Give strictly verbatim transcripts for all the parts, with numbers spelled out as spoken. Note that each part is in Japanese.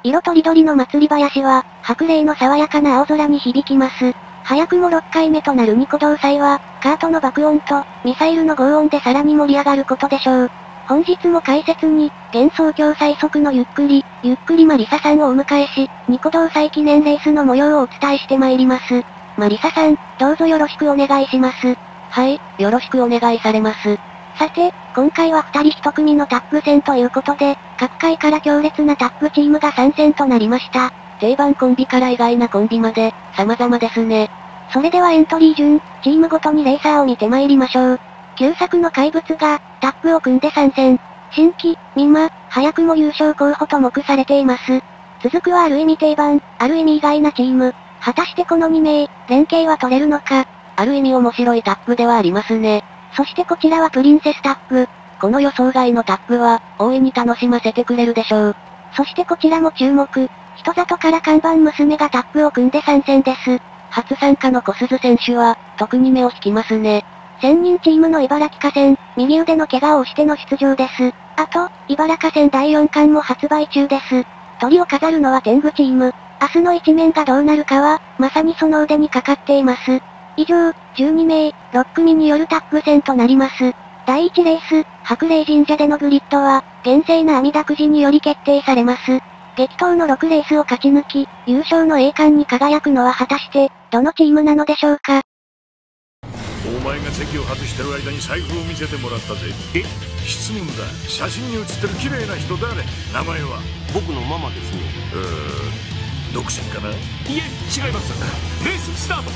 色とりどりの祭り林は、白麗の爽やかな青空に響きます。早くもろっかいめとなるニコ動祭は、カートの爆音と、ミサイルの轟音でさらに盛り上がることでしょう。本日も解説に、幻想郷最速のゆっくり、ゆっくりマリサさんをお迎えし、ニコ動祭記念レースの模様をお伝えしてまいります。マリサさん、どうぞよろしくお願いします。 はい、よろしくお願いされます。 さて、今回は二人一組のタッグ戦ということで、各界から強烈なタッグチームが参戦となりました。 定番コンビから意外なコンビまで、様々ですね。 それではエントリー順、チームごとにレーサーを見てまいりましょう。旧作の怪物が、タッグを組んで参戦。新規、ミマ、早くも優勝候補と目されています。続くはある意味定番、ある意味意外なチーム。果たしてこのにめい、連携は取れるのか。 ある意味面白いタッグではありますね。 そしてこちらはプリンセスタッグ。 この予想外のタッグは、大いに楽しませてくれるでしょう。 そしてこちらも注目。人里から看板娘がタッグを組んで参戦です。 初参加の小鈴選手は、特に目を引きますね。 専任チームの茨城河川、右腕の怪我をしての出場です。あと、茨河川だいよんかんも発売中です。鳥を飾るのは天狗チーム。明日の一面がどうなるかは、まさにその腕にかかっています。以上、じゅうにめい、ろっくみによるタッグ戦となります。だいいちレース、白麗神社でのグリッドは、厳正な阿弥陀くじにより決定されます。激闘のろくレースを勝ち抜き、優勝の栄冠に輝くのは果たして、どのチームなのでしょうか。 お前が席を外してる間に財布を見せてもらったぜ。え？質問だ。写真に写ってる綺麗な人誰？名前は？ 僕のママですね。 うーん、独身かな？いえ、違います。レーススタート。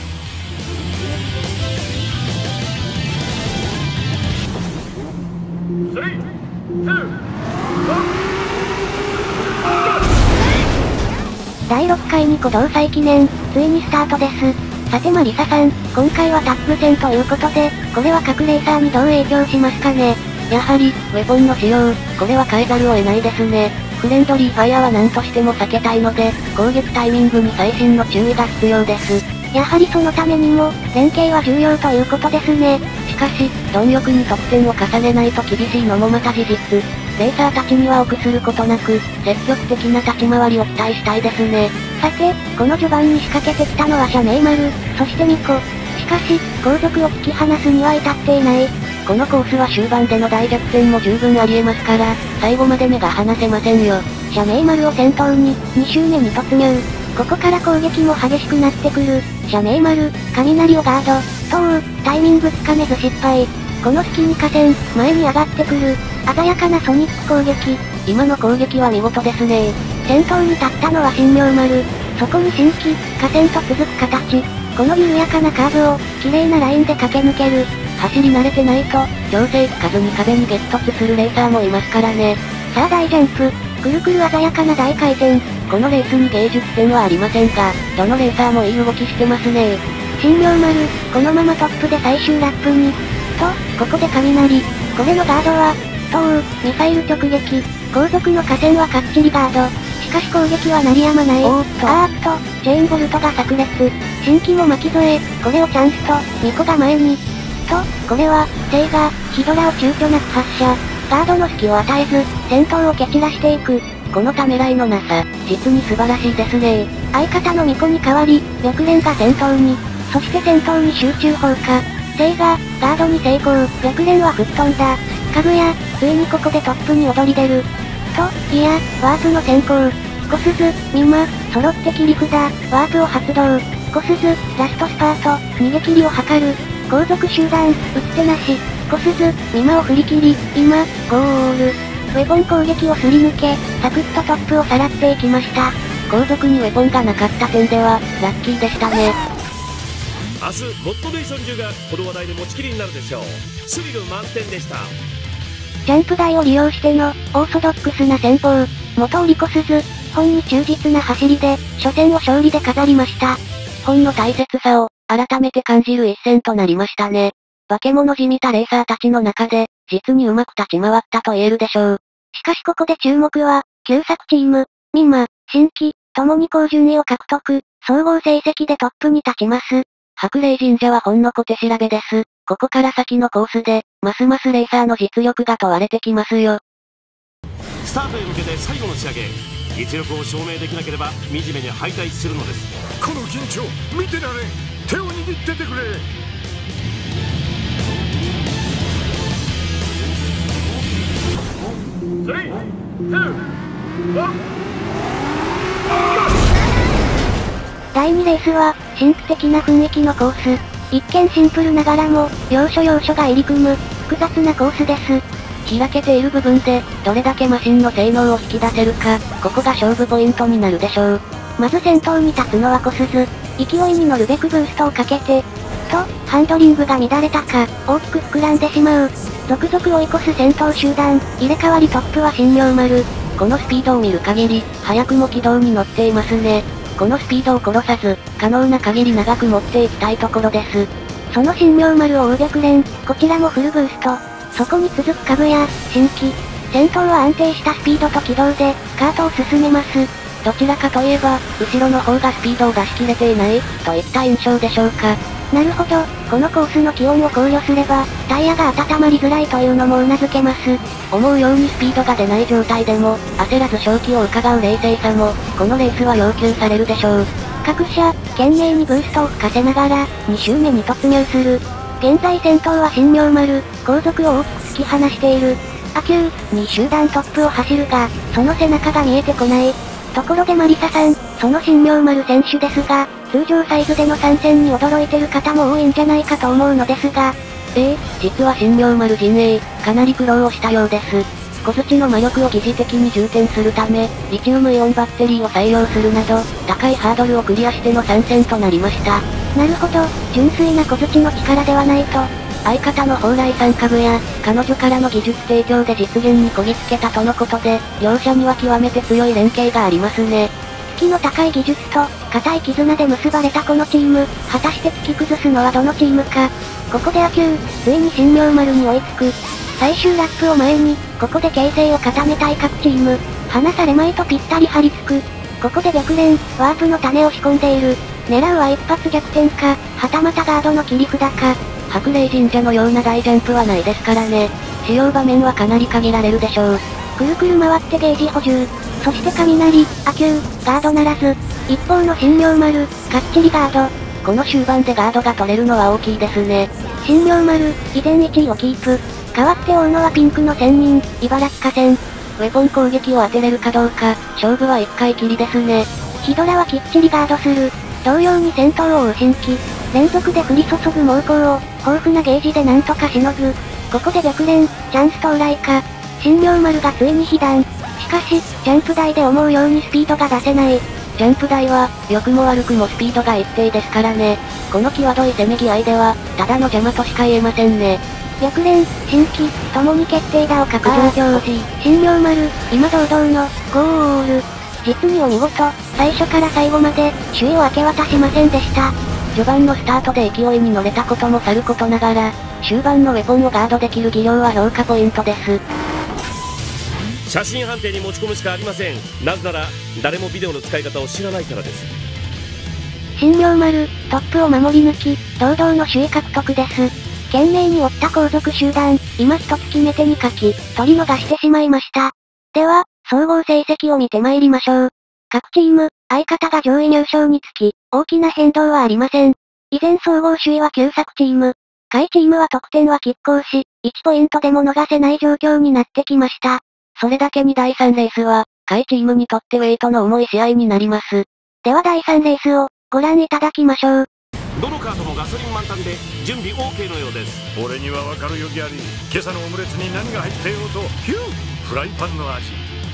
スリー、ツー、ワン。 だいろっかいニコ動祭記念、ついにスタートです。さてマリサさん、今回はタッグ戦ということで、これは各レーサーにどう影響しますかね。 やはり、ウェポンの使用、これは変えざるを得ないですね。フレンドリーファイアは何としても避けたいので、攻撃タイミングに細心の注意が必要です。 やはりそのためにも、連携は重要ということですね。 しかし、貪欲に得点を重ねないと厳しいのもまた事実。レーサーたちには臆することなく、積極的な立ち回りを期待したいですね。 さて、この序盤に仕掛けてきたのは社名丸、そしてミコ。しかし、後続を突き放すには至っていない。 このコースは終盤での大逆転も十分ありえますから、最後まで目が離せませんよ。 社名丸を先頭に、に周目に突入。ここから攻撃も激しくなってくる。社名丸、雷をガード、とう、タイミングつかめず失敗。この隙に河川、前に上がってくる。鮮やかなソニック攻撃。 今の攻撃は見事ですね。 先頭に立ったのは神妙丸。そこに新規、河川と続く形。この緩やかなカーブを、綺麗なラインで駆け抜ける。 走り慣れてないと、調整つかずに壁に激突するレーサーもいますからね。 さあ大ジャンプ。くるくる鮮やかな大回転。 このレースに芸術点はありませんが、どのレーサーもいい動きしてますね。 神妙丸、このままトップで最終ラップに。と、ここで雷。これのガードは、とう、ミサイル直撃。後続の河川はかっちりガード。しかし攻撃は鳴り止まない。 おーっと。 あーっと、チェーンボルトが炸裂。新規も巻き添え、これをチャンスと、ミコが前に。と、これは、セイガ、ヒドラを躊躇なく発射。ガードの隙を与えず、先頭を蹴散らしていく。 このためらいのなさ、実に素晴らしいですね。 相方のミコに代わり、白蓮が先頭に。そして先頭に集中砲火。セイガ、ガードに成功。白蓮は吹っ飛んだ。かぐや、ついにここでトップに躍り出る。と、いや、ワープの先行。小鈴、ミマ、揃って切り札、ワープを発動。小鈴、ラストスパート、逃げ切りを図る。後続集団、打ってなし。小鈴、ミマを振り切り、今、ゴール。ウェポン攻撃をすり抜け、サクッとトップをさらっていきました。 後続にウェポンがなかった点では、ラッキーでしたね。 明日、モッドネーション中がこの話題で持ちきりになるでしょう。スリル満点でした。 ジャンプ台を利用しての、オーソドックスな戦法。元織小鈴、本に忠実な走りで、初戦を勝利で飾りました。 本の大切さを、改めて感じる一戦となりましたね。化け物じみたレーサーたちの中で、実にうまく立ち回ったと言えるでしょう。 しかしここで注目は、旧作チーム、ミンマ、新規、ともに高順位を獲得、総合成績でトップに立ちます。 白麗神社はほんの小手調べです。ここから先のコースで、ますますレーサーの実力が問われてきますよ。 スタートへ向けて最後の仕上げ。 実力を証明できなければ惨めに敗退するのです。 この緊張見てられん。手を握っててくれ。 だいにレースは、神秘的な雰囲気のコース。一見シンプルながらも、要所要所が入り組む、複雑なコースです。 開けている部分で、どれだけマシンの性能を引き出せるか、ここが勝負ポイントになるでしょう。 まず先頭に立つのはコスズ。勢いに乗るべくブーストをかけて、と、ハンドリングが乱れたか、大きく膨らんでしまう。続々追い越す先頭集団、入れ替わりトップは新明丸。 このスピードを見る限り、早くも軌道に乗っていますね。このスピードを殺さず、可能な限り長く持っていきたいところです。 その新明丸を追う白蓮、こちらもフルブースト。そこに続くカグヤ、新規。先頭は安定したスピードと軌道で、カートを進めます。 どちらかといえば、後ろの方がスピードを出し切れていない、といった印象でしょうか。 なるほど、このコースの気温を考慮すれば、タイヤが温まりづらいというのも頷けます。 思うようにスピードが出ない状態でも、焦らず勝機を伺う冷静さも、このレースは要求されるでしょう。 各車、懸命にブーストを吹かせながら、に周目に突入する。現在先頭は新明丸、後続を大きく突き放している。アキュー、に集団トップを走るが、その背中が見えてこない。ところでマリサさん、その新明丸選手ですが、通常サイズでの参戦に驚いてる方も多いんじゃないかと思うのですが、 ええ、実は新明丸陣営、かなり苦労をしたようです。小槌の魔力を疑似的に充填するため、リチウムイオンバッテリーを採用するなど、高いハードルをクリアしての参戦となりました。 なるほど、純粋な小槌の力ではないと。 相方の蓬莱さん家具や、彼女からの技術提供で実現にこぎつけたとのことで、両者には極めて強い連携がありますね。 突きの高い技術と、固い絆で結ばれたこのチーム、果たして突き崩すのはどのチームか。ここでアキュー、ついに新明丸に追いつく。最終ラップを前に、ここで形勢を固めたい各チーム、離されまいとぴったり張り付く。ここで白蓮、ワープの種を仕込んでいる。狙うは一発逆転か、はたまたガードの切り札か。 白麗神社のような大ジャンプはないですからね。使用場面はかなり限られるでしょう。 くるくる回ってゲージ補充。そして雷、アキュー、ガードならず。一方の新明丸、かっちりガード。 この終盤でガードが取れるのは大きいですね。 新明丸、依然いちいをキープ。代わって追うのはピンクの仙人、茨城河川。 ウェポン攻撃を当てれるかどうか、勝負は一回きりですね。 ヒドラはきっちりガードする。同様に先頭を追う新規。連続で降り注ぐ猛攻を、豊富なゲージでなんとかしのぐ。ここで白蓮、チャンス到来か。新明丸がついに被弾。しかし、ジャンプ台で思うようにスピードが出せない。 ジャンプ台は、良くも悪くもスピードが一定ですからね。この際どいせめぎ合いでは、ただの邪魔としか言えませんね。 白蓮、新規、共に決定打を確上表示。新明丸、今堂々の、ゴール。実にお見事、最初から最後まで、首位を明け渡しませんでした。 序盤のスタートで勢いに乗れたこともさることながら、終盤のウェポンをガードできる技量は評価ポイントです。 写真判定に持ち込むしかありません。なぜなら、誰もビデオの使い方を知らないからです。 新明丸、トップを守り抜き、堂々の首位獲得です。懸命に追った後続集団、今一つ決め手に書き、取り逃してしまいました。では、総合成績を見て参りましょう。各チーム、相方が上位入賞につき、大きな変動はありません。依然総合首位は旧作チーム。下位チームは得点は拮抗し、いちポイントでも逃せない状況になってきました。 それだけにだいさんレースは、下位チームにとってウェイトの重い試合になります。 ではだいさんレースを、ご覧いただきましょう。 どのカートもガソリン満タンで、準備 オーケー のようです。 俺にはわかるよギャリー。今朝のオムレツに何が入っていようと、ヒューフライパンの味。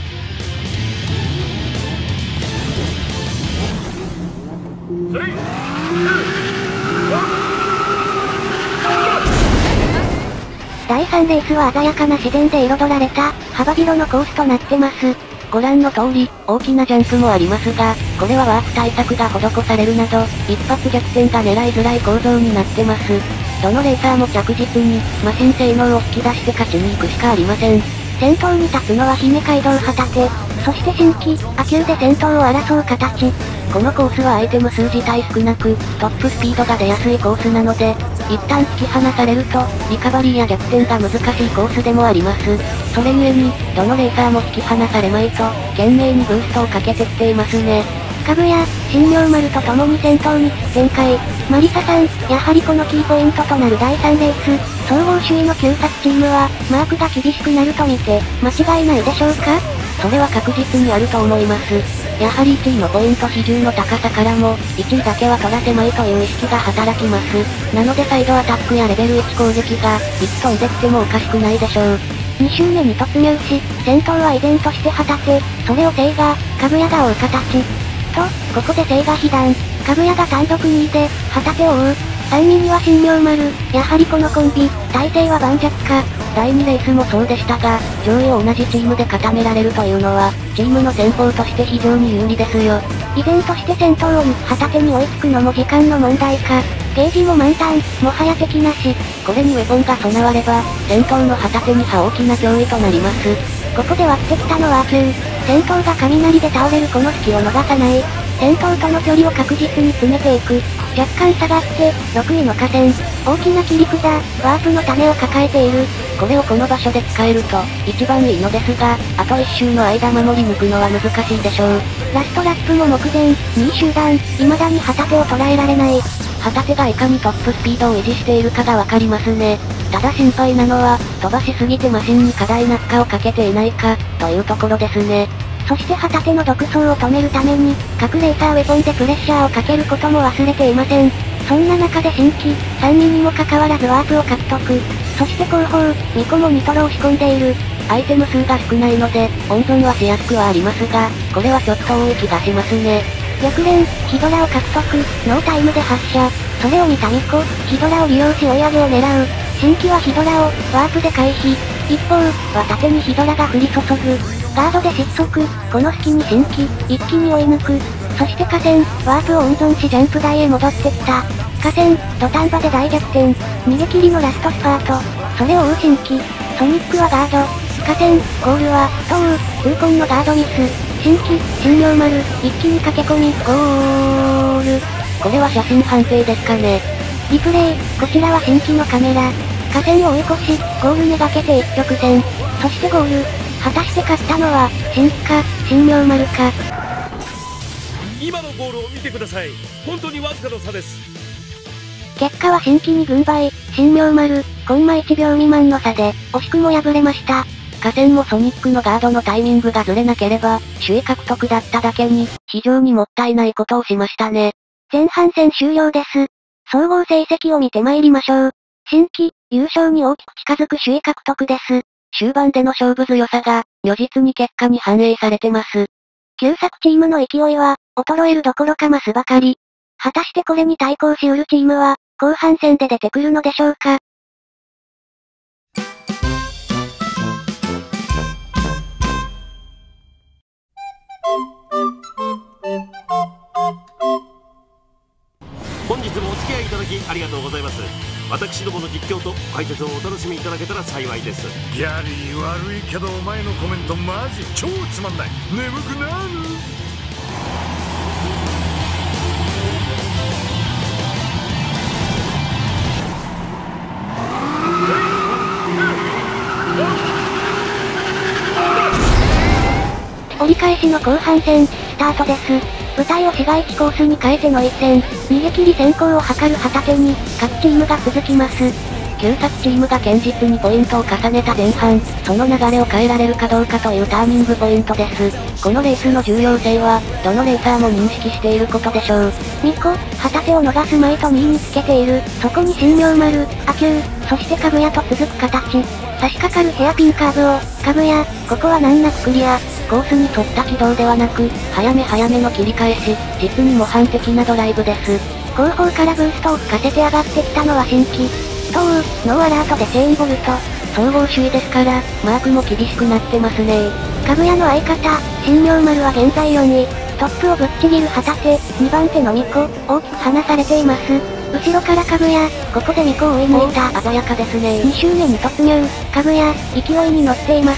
だいさんレースは鮮やかな自然で彩られた、幅広のコースとなってます。 ご覧の通り、大きなジャンプもありますが、これはワープ対策が施されるなど、一発逆転が狙いづらい構造になってます。どのレーサーも着実に、マシン性能を引き出して勝ちに行くしかありません。 先頭に立つのは姫街道旗手。 そして新規、ア級で先頭を争う形。 このコースはアイテム数自体少なく、トップスピードが出やすいコースなので、一旦突き放されると、リカバリーや逆転が難しいコースでもあります。それゆえに、どのレーサーも引き離されまいと、懸命にブーストをかけてきていますね。 かぐや、新明丸と共に先頭につく展開。マリサさん、やはりこのキーポイントとなるだいさんレース、総合首位の旧作チームは、マークが厳しくなると見て、間違いないでしょうか？ それは確実にあると思います。やはりいちいのポイント比重の高さからも、いちいだけは取らせまいという意識が働きます。なのでサイドアタックやレベルいち攻撃が、いつ飛んできてもおかしくないでしょう。 に周目に突入し、先頭は依然として旗手、それをセイガ、かぐやが追う形。と、ここでセイガ被弾、かぐやが単独にいで、旗手を追う。さんにには新明丸、やはりこのコンビ、体勢は盤石か。 だいにレースもそうでしたが、上位を同じチームで固められるというのは、チームの先鋒として非常に有利ですよ。 依然として先頭を抜く旗手に追いつくのも時間の問題か。ゲージも満タン、もはや敵なし。 これにウェポンが備われば、先頭の旗手には大きな脅威となります。 ここで割ってきたのはアキュー。先頭が雷で倒れるこの隙を逃さない。先頭との距離を確実に詰めていく。若干下がって、ろくいの河川。大きな切り札、ワープの種を抱えている。 これをこの場所で使えると、一番いいのですが、あと一周の間守り抜くのは難しいでしょう。 ラストラップも目前、にい集団、未だに旗手を捉えられない。 旗手がいかにトップスピードを維持しているかがわかりますね。ただ心配なのは、飛ばしすぎてマシンに過大な負荷をかけていないか、というところですね。 そして旗手の独走を止めるために、各レーサーウェポンでプレッシャーをかけることも忘れていません。そんな中で新規、さんににもかかわらずワープを獲得。そして後方、ニコもニトロを仕込んでいる。 アイテム数が少ないので、温存はしやすくはありますが、これはちょっと多い気がしますね。 逆連、ヒドラを獲得、ノータイムで発射。それを見たミコ、ヒドラを利用し追い上げを狙う。新規はヒドラを、ワープで回避。一方、は縦にヒドラが降り注ぐ。ガードで失速、この隙に新規、一気に追い抜く。そして河川、ワープを温存しジャンプ台へ戻ってきた。河川、土壇場で大逆転。逃げ切りのラストスパート。それを追う新規。ソニックはガード。河川、ゴールは、トウ、痛恨のガードミス。新規、新明丸、一気に駆け込み、ゴール。 これは写真判定ですかね。 リプレイ、こちらは新規のカメラ。河川を追い越し、ゴールめがけて一直線。そしてゴール。果たして勝ったのは、新規か、新明丸か。 今のゴールを見てください。本当にわずかの差です。 結果は新規に軍配、新明丸、コンマいちびょう未満の差で、惜しくも敗れました。 河川もソニックのガードのタイミングがずれなければ、首位獲得だっただけに、非常にもったいないことをしましたね。 前半戦終了です。総合成績を見て参りましょう。新規、優勝に大きく近づく首位獲得です。 終盤での勝負強さが、如実に結果に反映されてます。 旧作チームの勢いは、衰えるどころか増すばかり。果たしてこれに対抗しうるチームは、後半戦で出てくるのでしょうか。 本日もお付き合いいただきありがとうございます。私どもの実況と解説をお楽しみいただけたら幸いです。 ギャリー悪いけどお前のコメントマジ超つまんない。眠くなる。 折り返しの後半戦、スタートです。舞台を市街地コースに変えての一戦、逃げ切り先行を図る旗手に、各チームが続きます。 旧作チームが堅実にポイントを重ねた前半、その流れを変えられるかどうかというターニングポイントです。このレースの重要性は、どのレーサーも認識していることでしょう。 ミコ、旗手を逃すまいとにいにつけている。そこに新明丸、アキュー、そしてかぐやと続く形。差し掛かるヘアピンカーブを、かぐや、ここは難なくクリア。 コースに沿った軌道ではなく、早め早めの切り返し、実に模範的なドライブです。 後方からブーストを吹かせて上がってきたのは新規。トウ、ノーアラートでチェーンボルト。 総合首位ですから、マークも厳しくなってますね。 かぐやの相方、新明丸は現在よんい。トップをぶっちぎる旗手、にばん手のミコ、大きく離されています。後ろからかぐや、ここでミコを追い抜いた。 鮮やかですね。 に周目に突入、かぐや、勢いに乗っています。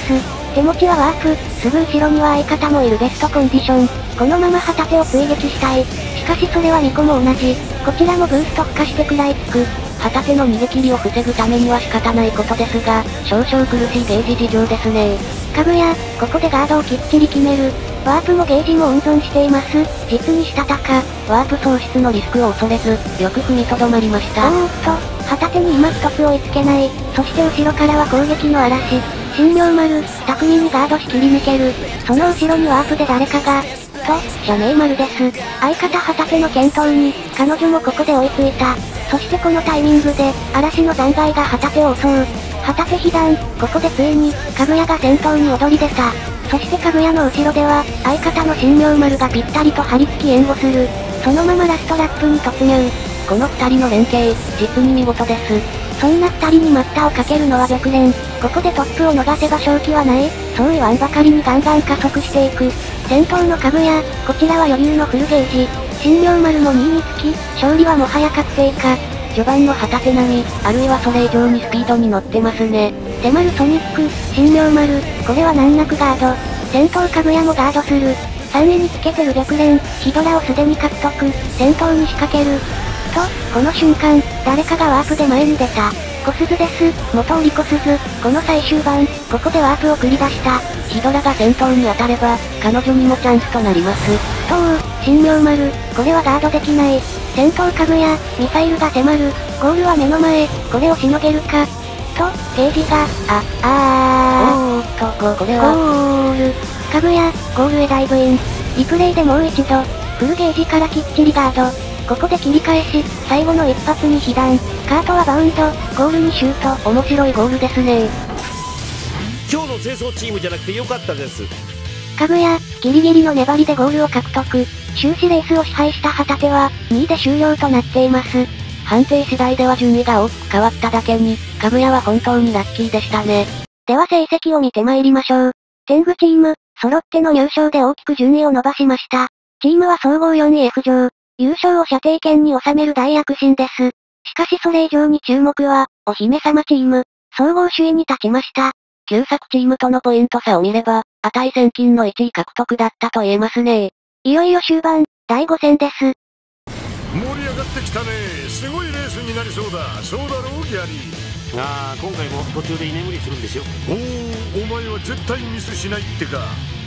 手持ちはワープ、すぐ後ろには相方もいるベストコンディション。このまま旗手を追撃したい。しかしそれはミコも同じ。こちらもブースト付加して食らいつく。旗手の逃げ切りを防ぐためには仕方ないことですが、少々苦しいゲージ事情ですね。 かぐや、ここでガードをきっちり決める。ワープもゲージも温存しています。実にしたたか。 ワープ喪失のリスクを恐れず、よく踏みとどまりました。 おーっと、旗手に今一つ追いつけない。そして後ろからは攻撃の嵐。神妙丸、巧みにガードし切り抜ける。その後ろにワープで誰かが、と、社名丸です。相方旗手の健闘に、彼女もここで追いついた。そしてこのタイミングで、嵐の残骸が旗手を襲う。旗手被弾、ここでついに、かぐやが先頭に躍り出た。そしてかぐやの後ろでは、相方の神妙丸がぴったりと張り付き援護する。そのままラストラップに突入。 この二人の連携、実に見事です。 そんな二人に待ったをかけるのは玉蓮。ここでトップを逃せば勝機はない。そう言わんばかりにガンガン加速していく。先頭のかぐや、こちらは余裕のフルゲージ。神妙丸もにいにつき、勝利はもはや確定か。 序盤の旗手並み、あるいはそれ以上にスピードに乗ってますね。 迫るソニック、神妙丸、これは難なくガード。先頭かぐやもガードする。さんいにつけてる玉蓮、ヒドラをすでに獲得、先頭に仕掛ける。と、この瞬間、誰かがワープで前に出た。コスズです。元織コスズ。この最終盤、ここでワープを繰り出した。 ヒドラが先頭に当たれば、彼女にもチャンスとなります。 とう、神妙丸、これはガードできない。先頭かぐや、ミサイルが迫る。ゴールは目の前、これをしのげるか。と、ゲージが、あ、あー。 おーっと、これは。 ゴール。かぐや、ゴールへダイブイン。リプレイでもう一度、フルゲージからきっちりガード。ここで切り返し、最後の一発に被弾。カートはバウンド、ゴールにシュート。 面白いゴールですね。 今日の清掃チームじゃなくてよかったです。 かぐや、ギリギリの粘りでゴールを獲得。終始レースを支配した旗手は、にいで終了となっています。 判定次第では順位が大きく変わっただけに、かぐやは本当にラッキーでしたね。 では成績を見て参りましょう。天狗チーム、揃っての入賞で大きく順位を伸ばしました。チームは総合よんい浮上。優勝を射程圏に収める大躍進です。しかしそれ以上に注目は、お姫様チーム、総合首位に立ちました。 旧作チームとのポイント差を見れば、値千金のいちい獲得だったと言えますね。 いよいよ終盤、だいご戦です。 盛り上がってきたね。すごいレースになりそうだ。そうだろうギャリー。 ああ、今回も途中で居眠りするんでしょ。 おお、お前は絶対ミスしないってか。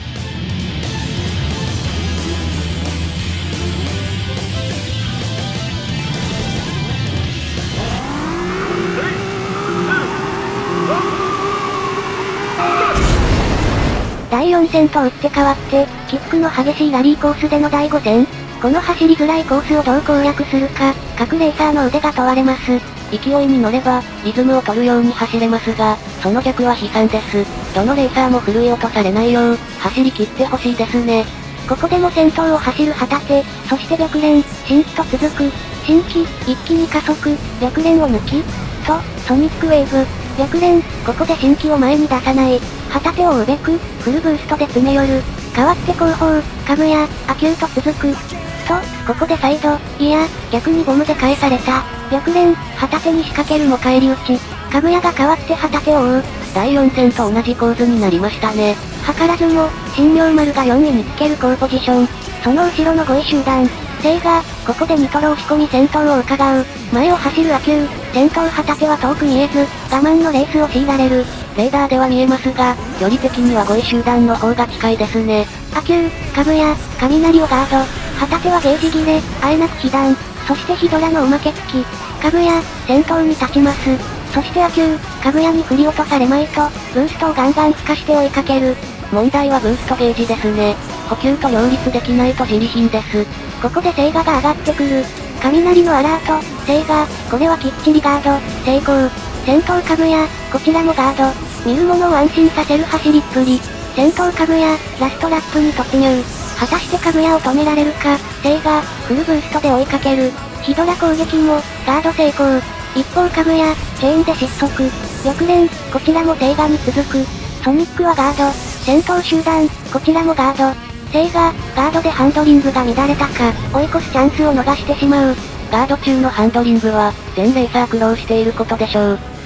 だいよん戦と打って変わって、キックの激しいラリーコースでのだいご戦。この走りづらいコースをどう攻略するか、各レーサーの腕が問われます。 勢いに乗れば、リズムを取るように走れますが、その逆は悲惨です。どのレーサーも振るい落とされないよう、走り切ってほしいですね。 ここでも先頭を走る旗手、そして白蓮、新規と続く。新規、一気に加速、白蓮を抜き、と、ソニックウェーブ。白蓮、ここで新規を前に出さない。旗手を追うべく、フルブーストで詰め寄る。代わって後方、かぐや、アキューと続く。と、ここで再度、いや、逆にボムで返された。白蓮、旗手に仕掛けるも返り討ち。かぐやが代わって旗手を追う。 だいよん戦と同じ構図になりましたね。 図らずも、神妙丸がよんいにつける好ポジション。その後ろのごい集団。セイが、ここでニトロを仕込み先頭を伺う。前を走るアキュー、先頭旗手は遠く見えず、我慢のレースを強いられる。 レーダーでは見えますが、距離的にはごい集団の方が近いですね。 アキュー、かぐや、雷をガード。旗手はゲージ切れ、あえなく被弾。そしてヒドラのおまけ付き。かぐや、先頭に立ちます。そしてアキュー、かぐやに振り落とされまいと、ブーストをガンガン付加して追いかける。 問題はブーストゲージですね。補給と両立できないと自利品です。 ここでセイガが上がってくる。雷のアラート、セイガ、これはきっちりガード、成功。先頭かぐや、こちらもガード。見る者を安心させる走りっぷり。先頭かぐや、ラストラップに突入。果たしてかぐやを止められるか、セイガ、フルブーストで追いかける。ヒドラ攻撃も、ガード成功。一方かぐや、チェーンで失速。白蓮、こちらもセイガに続く。ソニックはガード。先頭集団、こちらもガード。セイガ、ガードでハンドリングが乱れたか、追い越すチャンスを逃してしまう。 ガード中のハンドリングは、全レーサー苦労していることでしょう。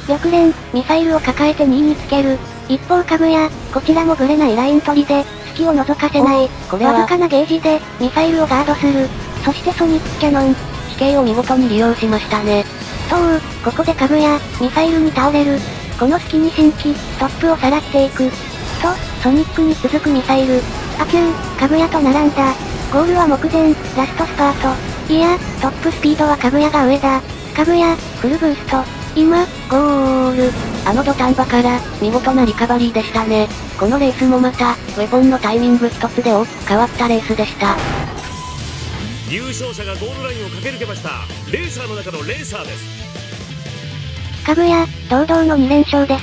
白蓮、ミサイルを抱えてにいにつける。一方かぐや、こちらもブレないライン取りで、隙を覗かせない。 これはわずかなゲージで、ミサイルをガードする。そしてソニックキャノン。 地形を見事に利用しましたね。 とう、ここでかぐや、ミサイルに倒れる。この隙に新規、トップをさらっていく。と、ソニックに続くミサイル。あきゅう、かぐやと並んだ。ゴールは目前、ラストスパート。いや、トップスピードはかぐやが上だ。かぐや、フルブースト。今、ゴール。 あの土壇場から、見事なリカバリーでしたね。このレースもまた、ウェポンのタイミング一つで大きく変わったレースでした。 優勝者がゴールラインを駆け抜けました。レーサーの中のレーサーです。 かぐや、堂々のに連勝です。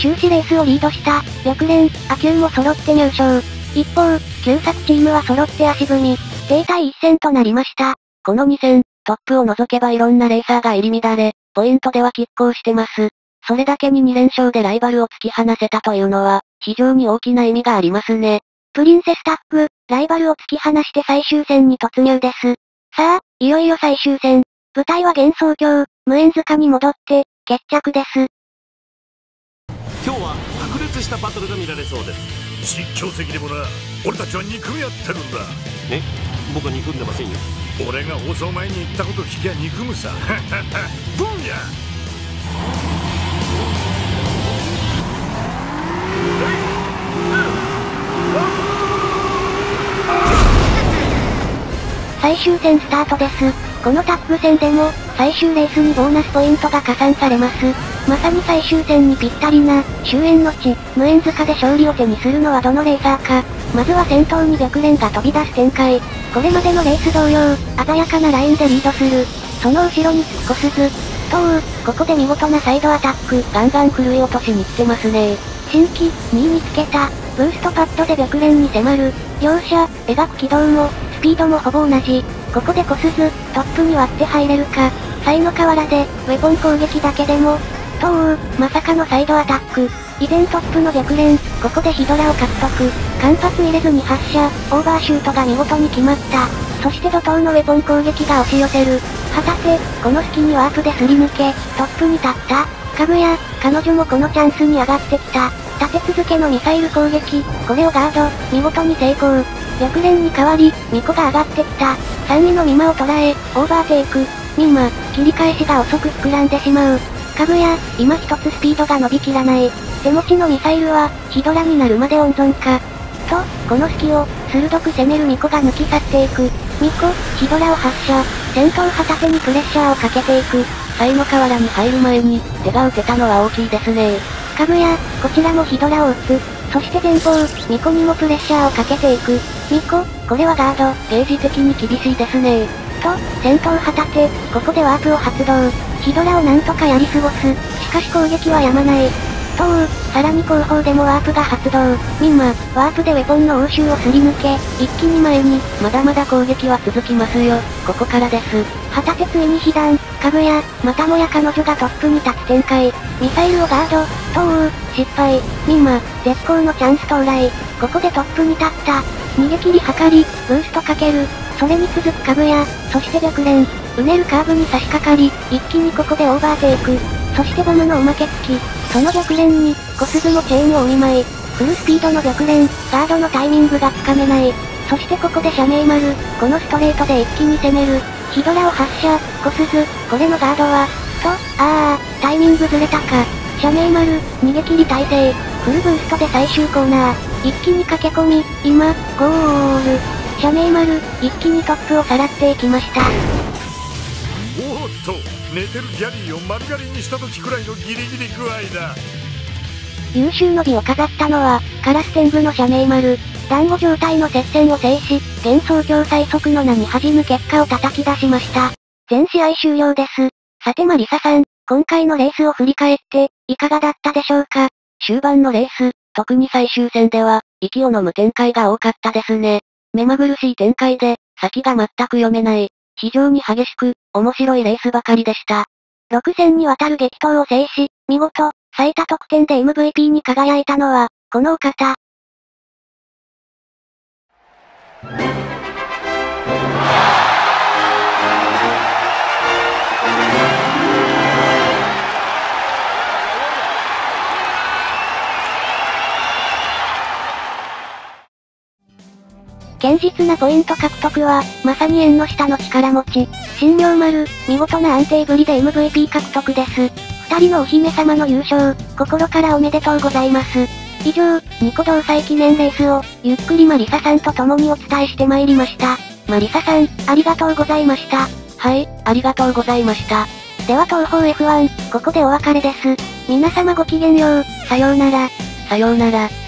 終始レースをリードした、白蓮、あきゅうも揃って入賞。一方、旧作チームは揃って足踏み、停滞一戦となりました。 このに戦、トップを除けばいろんなレーサーが入り乱れ、ポイントでは拮抗してます。それだけにに連勝でライバルを突き放せたというのは、非常に大きな意味がありますね。 プリンセスタッグ、ライバルを突き放して最終戦に突入です。さあ、いよいよ最終戦。舞台は幻想郷、無縁塚に戻って、決着です。 今日は白熱したバトルが見られそうです。 実況席でもな、俺たちは憎み合ってるんだ。 え、僕は憎んでませんよ。 俺が放送前に言ったこと聞きゃ憎むさ。ブンや。 最終戦スタートです。このタッグ戦でも、最終レースにボーナスポイントが加算されます。まさに最終戦にぴったりな、終焉の地、無縁塚で勝利を手にするのはどのレーサーか。まずは先頭に白蓮が飛び出す展開。これまでのレース同様、鮮やかなラインでリードする。その後ろにつくコスズ。とう、ここで見事なサイドアタック。 ガンガン狂い落としに来てますね。 新規、にいにつけた。ブーストパッドで白蓮に迫る。両者、描く軌道も、スピードもほぼ同じ。ここでコスズ、トップに割って入れるか。サイの河原で、ウェポン攻撃だけでも。とう、まさかのサイドアタック。依然トップの白蓮、ここでヒドラを獲得。間髪入れずに発射、オーバーシュートが見事に決まった。そして怒涛のウェポン攻撃が押し寄せる。果たして、この隙にワープですり抜け、トップに立った。かぐや、彼女もこのチャンスに上がってきた。立て続けのミサイル攻撃、これをガード、見事に成功。白蓮に代わり、ミコが上がってきた。さんいのミマを捉え、オーバーテイク。ミマ、切り返しが遅く膨らんでしまう。かぐや、今一つスピードが伸びきらない。手持ちのミサイルは、ヒドラになるまで温存か。と、この隙を、鋭く攻めるミコが抜き去っていく。ミコ、ヒドラを発射。戦闘旗手にプレッシャーをかけていく。 サイの河原に入る前に、手が打てたのは大きいですね。 かぐや、こちらもヒドラを撃つ。そして前方、ミコにもプレッシャーをかけていく。ミコ、これはガード。 ゲージ的に厳しいですね。 と、戦闘旗手、ここでワープを発動。ヒドラをなんとかやり過ごす。しかし攻撃はやまない。とう、さらに後方でもワープが発動。ミンマ、ワープでウェポンの応酬をすり抜け、一気に前に。 まだまだ攻撃は続きますよ。ここからです。 旗手ついに被弾。かぐや、またもや彼女がトップに立つ展開。ミサイルをガード。とう、失敗。ミンマ、絶好のチャンス到来。ここでトップに立った。逃げ切り図り、ブーストかける。それに続くかぐや、そして白蓮。うねるカーブに差し掛かり、一気にここでオーバーテイク。そしてボムのおまけ付き。その白蓮に、コスズのチェーンをお見舞い。フルスピードの白蓮、ガードのタイミングがつかめない。そしてここで社名丸、このストレートで一気に攻める。ヒドラを発射、コスズ、これのガードは、と、あー、タイミングずれたか。社名丸、逃げ切り体制。フルブーストで最終コーナー。一気に駆け込み、今、ゴール。社名丸、一気にトップをさらっていきました。 おーっと、寝てるギャリーを丸刈りにした時くらいのギリギリ具合だ。 優秀の美を飾ったのは、カラス天狗の社名丸。団子状態の接戦を制し、幻想郷最速の名に恥じぬ結果を叩き出しました。全試合終了です。さてまリサさん、今回のレースを振り返って、いかがだったでしょうか？ 終盤のレース、特に最終戦では、息を飲む展開が多かったですね。目まぐるしい展開で、先が全く読めない、非常に激しく、面白いレースばかりでした。 ろく戦にわたる激闘を制し、見事、最多得点で エムブイピー に輝いたのは、このお方。 堅実なポイント獲得は、まさに縁の下の力持ち。神妙丸、見事な安定ぶりで エムブイピー 獲得です。二人のお姫様の優勝、心からおめでとうございます。以上、ニコ同祭記念レースを、ゆっくりマリサさんと共にお伝えしてまいりました。マリサさん、ありがとうございました。 はい、ありがとうございました。 では東方 エフワン、ここでお別れです。皆様ごきげんよう、さようなら。 さようなら。